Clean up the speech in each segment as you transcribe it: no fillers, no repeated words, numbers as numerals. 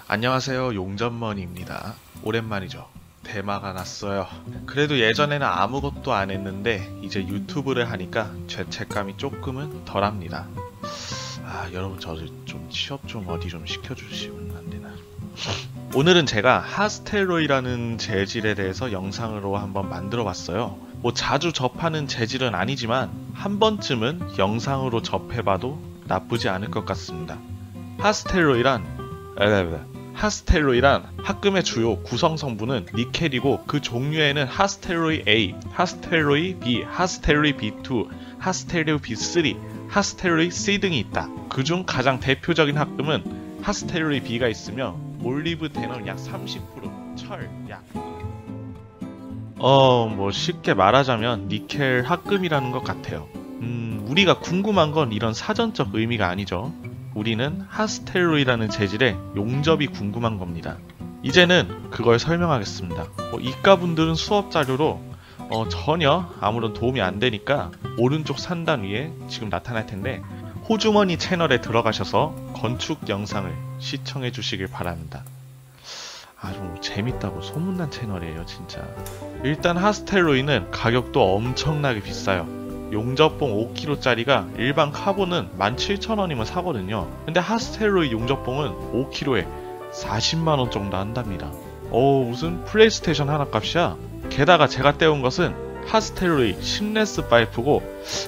안녕하세요, 용전머니입니다. 오랜만이죠. 대마가 났어요. 그래도 예전에는 아무것도 안 했는데 이제 유튜브를 하니까 죄책감이 조금은 덜합니다. 여러분 저를 좀 취업 좀 어디 좀 시켜주시면 안 되나. 오늘은 제가 하스텔로이라는 재질에 대해서 영상으로 한번 만들어 봤어요. 뭐 자주 접하는 재질은 아니지만 한 번쯤은 영상으로 접해봐도 나쁘지 않을 것 같습니다. 하스텔로이란 합금의 주요 구성 성분은 니켈이고 그 종류에는 하스텔로이 A, 하스텔로이 B, 하스텔로이 B2, 하스텔로이 B3, 하스텔로이 C 등이 있다. 그중 가장 대표적인 합금은 하스텔로이 B가 있으며 몰리브데넘 약 30%, 철 약 뭐 쉽게 말하자면 니켈 합금이라는 것 같아요. 우리가 궁금한 건 이런 사전적 의미가 아니죠. 우리는 하스텔로이라는 재질의 용접이 궁금한 겁니다. 이제는 그걸 설명하겠습니다. 이과분들은 수업 자료로 전혀 아무런 도움이 안 되니까 오른쪽 상단 위에 지금 나타날 텐데 호주머니 채널에 들어가셔서 건축 영상을 시청해 주시길 바랍니다. 아주 재밌다고 소문난 채널이에요, 진짜. 일단 하스텔로이는 가격도 엄청나게 비싸요. 용접봉 5kg짜리가 일반 카본은 17,000원이면 사거든요. 근데 하스텔로이 용접봉은 5kg에 40만원 정도 한답니다. 무슨 플레이스테이션 하나 값이야? 게다가 제가 떼온 것은 하스텔로이 심레스 파이프고,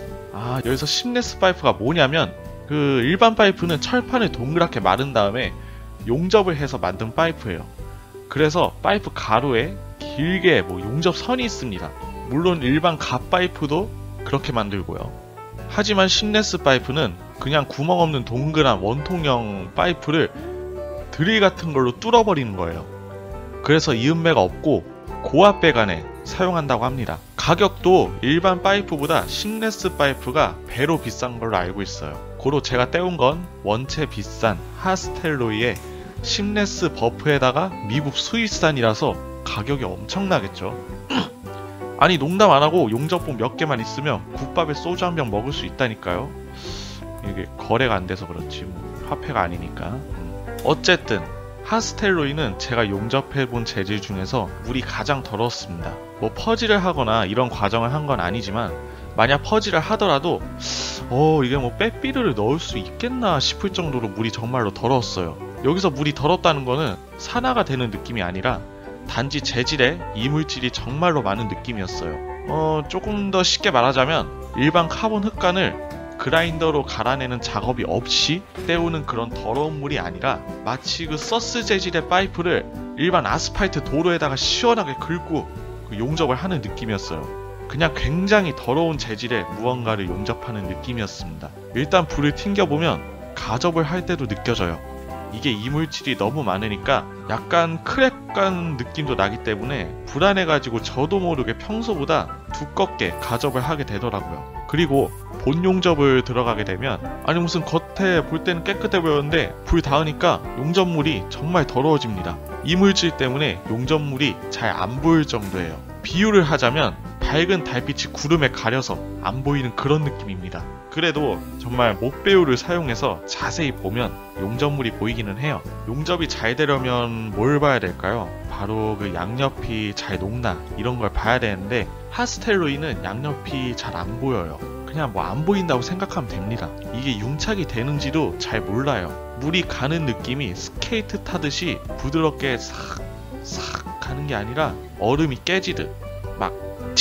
여기서 심레스 파이프가 뭐냐면 그 일반 파이프는 철판을 동그랗게 마른 다음에 용접을 해서 만든 파이프예요. 그래서 파이프 가로에 길게 용접선이 있습니다. 물론 일반 갓 파이프도 그렇게 만들고요. 하지만 심레스 파이프는 그냥 구멍 없는 동그란 원통형 파이프를 드릴 같은 걸로 뚫어버리는 거예요. 그래서 이음매가 없고 고압 배관에 사용한다고 합니다. 가격도 일반 파이프보다 심레스 파이프가 배로 비싼 걸로 알고 있어요. 고로 제가 떼온 건 원체 비싼 하스텔로이의 심레스 버프에다가 미국 수입산이라서 가격이 엄청나겠죠. 아니 농담 안하고 용접봉 몇 개만 있으면 국밥에 소주 한 병 먹을 수 있다니까요. 이게 거래가 안 돼서 그렇지 화폐가 아니니까. 어쨌든 하스텔로이는 제가 용접해본 재질 중에서 물이 가장 더럽습니다. 퍼즐을 하거나 이런 과정을 한 건 아니지만 만약 퍼즐을 하더라도 이게 빼삐르를 넣을 수 있겠나 싶을 정도로 물이 정말로 더러웠어요. 여기서 물이 더럽다는 거는 산화가 되는 느낌이 아니라 단지 재질에 이물질이 정말로 많은 느낌이었어요. 조금 더 쉽게 말하자면 일반 카본 흙간을 그라인더로 갈아내는 작업이 없이 때우는 그런 더러운 물이 아니라 마치 그 서스 재질의 파이프를 일반 아스팔트 도로에다가 시원하게 긁고 용접을 하는 느낌이었어요. 그냥 굉장히 더러운 재질의 무언가를 용접하는 느낌이었습니다. 일단 불을 튕겨보면 가접을 할 때도 느껴져요. 이게 이물질이 너무 많으니까 약간 크랙간 느낌도 나기 때문에 불안해가지고 저도 모르게 평소보다 두껍게 가접을 하게 되더라고요. 그리고 본 용접을 들어가게 되면 무슨 겉에 볼 때는 깨끗해 보였는데 불 닿으니까 용접물이 정말 더러워집니다. 이물질 때문에 용접물이 잘 안 보일 정도예요. 비유를 하자면 밝은 달빛이 구름에 가려서 안 보이는 그런 느낌입니다. 그래도 정말 목배우를 사용해서 자세히 보면 용접물이 보이기는 해요. 용접이 잘 되려면 뭘 봐야 될까요? 바로 그 양옆이 잘 녹나 이런 걸 봐야 되는데 하스텔로이는 양옆이 잘 안 보여요. 그냥 안 보인다고 생각하면 됩니다. 이게 융착이 되는지도 잘 몰라요. 물이 가는 느낌이 스케이트 타듯이 부드럽게 싹 가는 게 아니라 얼음이 깨지듯 막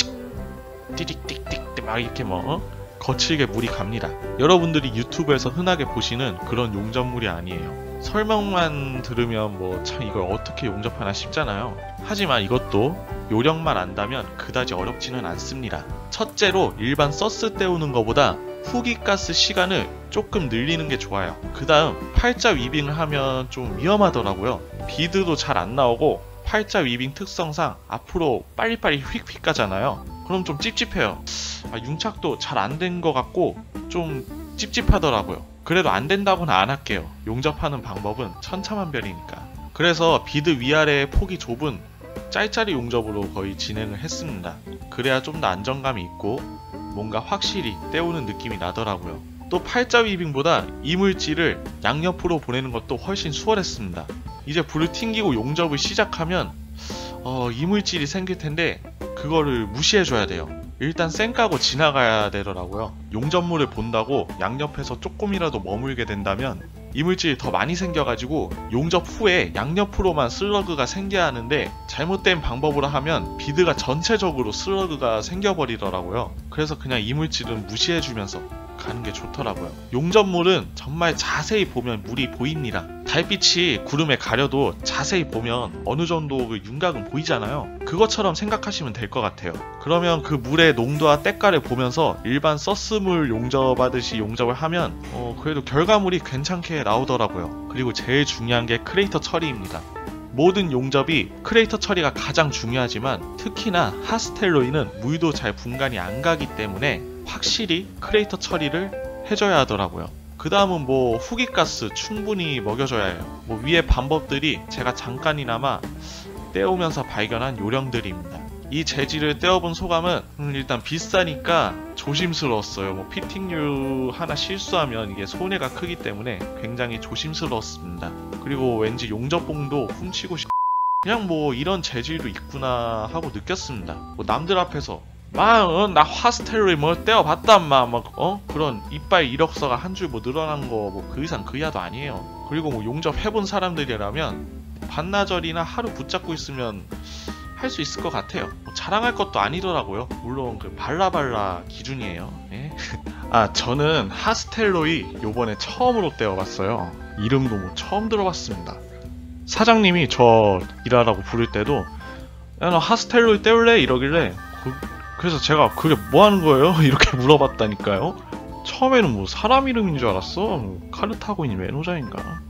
띠릭띡띡 막 이렇게 거칠게 물이 갑니다. 여러분들이 유튜브에서 흔하게 보시는 그런 용접물이 아니에요. 설명만 들으면 참 이걸 어떻게 용접하나 싶잖아요. 하지만 이것도 요령만 안다면 그다지 어렵지는 않습니다. 첫째로 일반 서스 때우는 것보다 후기가스 시간을 조금 늘리는 게 좋아요. 그 다음 팔자 위빙을 하면 좀 위험하더라고요. 비드도 잘 안 나오고 팔자 위빙 특성상 앞으로 빨리빨리 휙휙 가잖아요. 그럼 좀 찝찝해요. 융착도 잘 안 된 것 같고 좀 찝찝하더라고요. 그래도 안 된다고는 안 할게요. 용접하는 방법은 천차만별이니까. 그래서 비드 위아래의 폭이 좁은 짤짤이 용접으로 거의 진행을 했습니다. 그래야 좀 더 안정감이 있고 뭔가 확실히 때우는 느낌이 나더라고요. 또 팔자 위빙보다 이물질을 양옆으로 보내는 것도 훨씬 수월했습니다. 이제 불을 튕기고 용접을 시작하면 이물질이 생길 텐데 그거를 무시해줘야 돼요. 일단 쌩 까고 지나가야 되더라고요. 용접물을 본다고 양옆에서 조금이라도 머물게 된다면 이물질이 더 많이 생겨가지고 용접 후에 양옆으로만 슬러그가 생겨야 하는데 잘못된 방법으로 하면 비드가 전체적으로 슬러그가 생겨버리더라고요. 그래서 그냥 이물질은 무시해주면서 가는 게 좋더라고요. 용접물은 정말 자세히 보면 물이 보입니다. 달빛이 구름에 가려도 자세히 보면 어느 정도 그 윤곽은 보이잖아요. 그것처럼 생각하시면 될 것 같아요. 그러면 그 물의 농도와 때깔을 보면서 일반 서스물 용접하듯이 용접을 하면 그래도 결과물이 괜찮게 나오더라고요. 그리고 제일 중요한 게 크레이터 처리입니다. 모든 용접이 크레이터 처리가 가장 중요하지만 특히나 하스텔로이는 물도 잘 분간이 안 가기 때문에 확실히 크레이터 처리를 해줘야 하더라고요. 그 다음은 후기가스 충분히 먹여줘야 해요. 위의 방법들이 제가 잠깐이나마 떼오면서 발견한 요령들입니다. 이 재질을 떼어본 소감은 일단 비싸니까 조심스러웠어요. 피팅류 하나 실수하면 이게 손해가 크기 때문에 굉장히 조심스러웠습니다. 그리고 왠지 용접봉도 훔치고 그냥 이런 재질도 있구나 하고 느꼈습니다. 남들 앞에서 나 화스텔로이 떼어봤단 그런 이빨 이력서가 한 줄 늘어난 거 그 이상 그 이하도 아니에요. 그리고 용접 해본 사람들이라면 반나절이나 하루 붙잡고 있으면 할 수 있을 것 같아요. 자랑할 것도 아니더라고요. 물론 그 발라발라 기준이에요. 예? 저는 하스텔로이 요번에 처음으로 떼어봤어요. 이름도 처음 들어봤습니다. 사장님이 저 일하라고 부를 때도 야, 너 하스텔로이 떼울래? 이러길래 그래서 제가 그게 뭐 하는 거예요? 이렇게 물어봤다니까요. 처음에는 사람 이름인 줄 알았어. 카르타고인 외노자인가.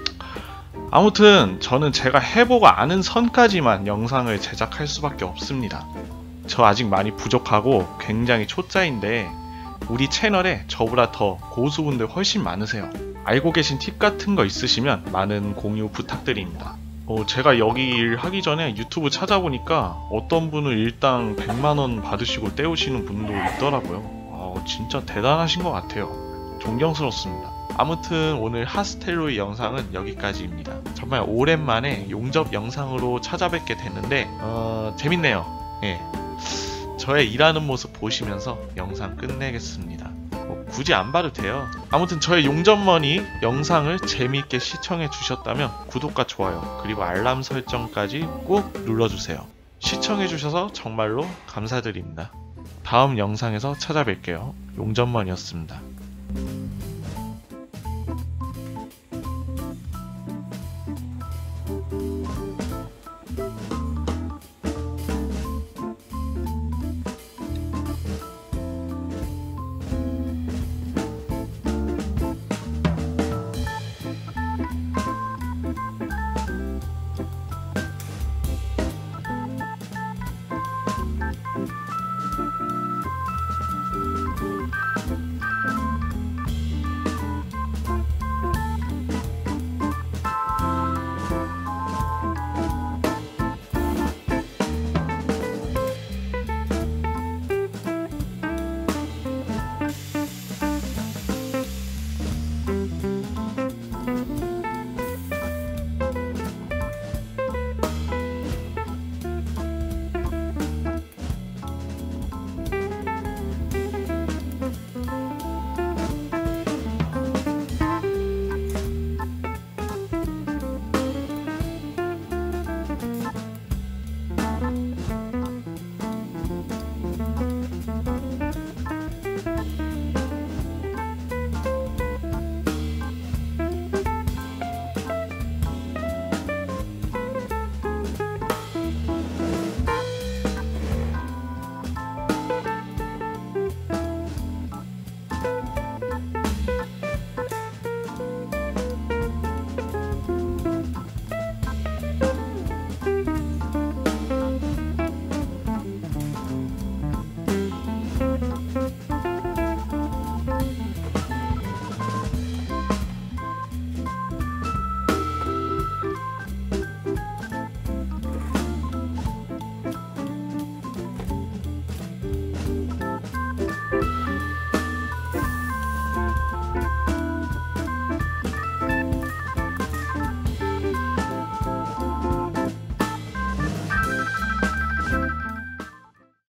아무튼 저는 제가 해보고 아는 선까지만 영상을 제작할 수밖에 없습니다. 저 아직 많이 부족하고 굉장히 초짜인데 우리 채널에 저보다 더 고수분들 훨씬 많으세요. 알고 계신 팁 같은 거 있으시면 많은 공유 부탁드립니다. 제가 여기 일 하기 전에 유튜브 찾아보니까 어떤 분은 일당 100만원 받으시고 떼우시는 분도 있더라고요. 진짜 대단하신 것 같아요. 존경스럽습니다. 아무튼 오늘 하스텔로이 영상은 여기까지입니다. 정말 오랜만에 용접 영상으로 찾아뵙게 됐는데 재밌네요. 예. 저의 일하는 모습 보시면서 영상 끝내겠습니다. 굳이 안 봐도 돼요. 아무튼 저의 용접머니 영상을 재미있게 시청해 주셨다면 구독과 좋아요 그리고 알람 설정까지 꼭 눌러주세요. 시청해 주셔서 정말로 감사드립니다. 다음 영상에서 찾아뵐게요. 용접머니였습니다.